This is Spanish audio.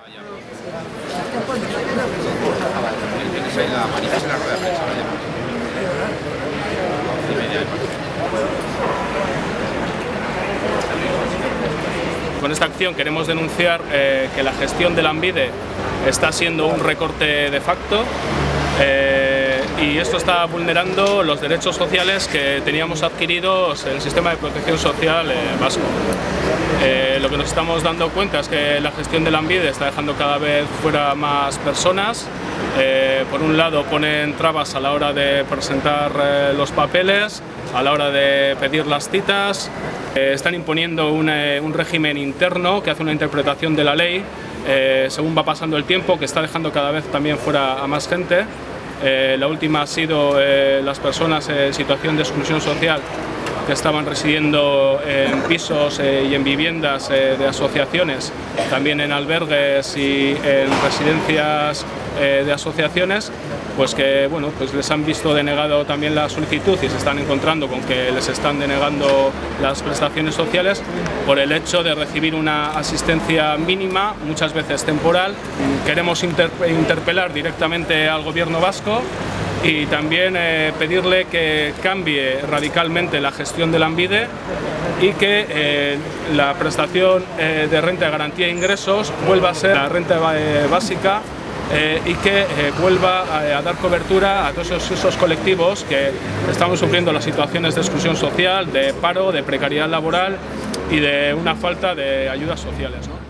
Con esta acción queremos denunciar que la gestión de Lanbide está siendo un recorte de facto y esto está vulnerando los derechos sociales que teníamos adquiridos en el sistema de protección social vasco. Lo que nos estamos dando cuenta es que la gestión de Lanbide está dejando cada vez fuera más personas. Por un lado ponen trabas a la hora de presentar los papeles, a la hora de pedir las citas, están imponiendo un régimen interno que hace una interpretación de la ley según va pasando el tiempo, que está dejando cada vez también fuera a más gente. La última ha sido las personas en situación de exclusión social que estaban residiendo en pisos y en viviendas de asociaciones, también en albergues y en residencias de asociaciones, pues que bueno, pues les han visto denegado también la solicitud y se están encontrando con que les están denegando las prestaciones sociales por el hecho de recibir una asistencia mínima, muchas veces temporal. Queremos interpelar directamente al gobierno vasco y también pedirle que cambie radicalmente la gestión de Lanbide y que la prestación de renta de garantía de ingresos vuelva a ser la renta básica y que vuelva a dar cobertura a todos esos colectivos que estamos sufriendo las situaciones de exclusión social, de paro, de precariedad laboral y de una falta de ayudas sociales, ¿no?